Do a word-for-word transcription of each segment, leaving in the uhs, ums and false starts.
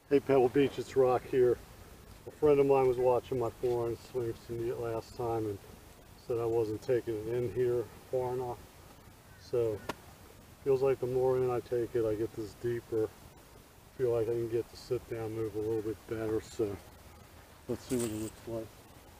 Hey Pebble Beach, it's Rock here. A friend of mine was watching my four-inch swing last time and said I wasn't taking it in here far enough. So feels like the more in I take it, I get this deeper. Feel like I can get the sit down move a little bit better. So let's see what it looks like.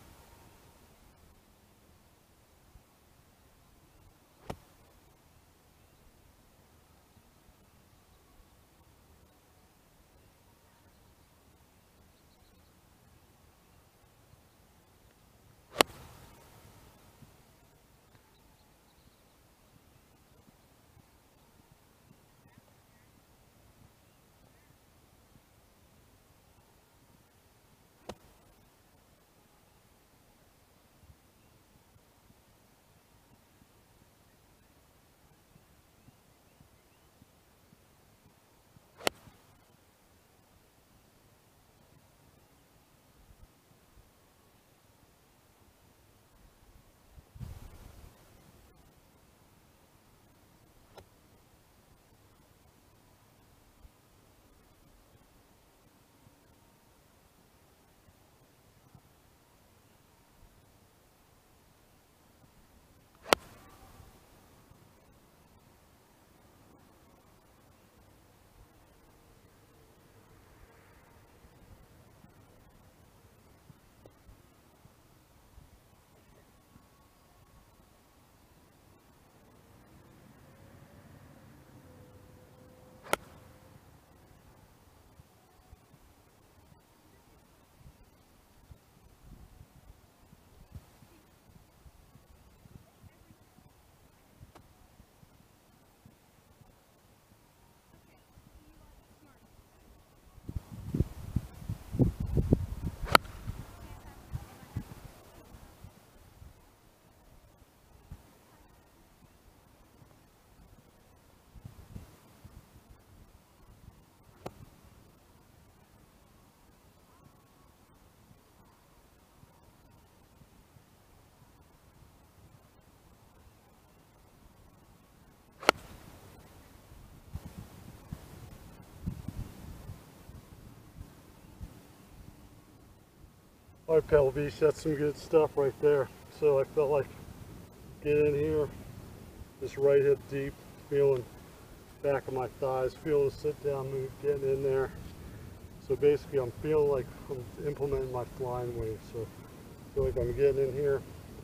Alright Pebble Beach, that's some good stuff right there. So I felt like get in here, this right hip deep, feeling back of my thighs, feeling the sit down move, getting in there. So basically I'm feeling like I'm implementing my flying wing. So I feel like I'm getting in here,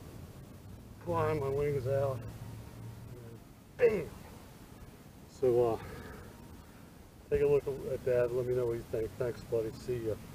flying my wings out, and bam! So uh, take a look at that, let me know what you think. Thanks buddy, see ya.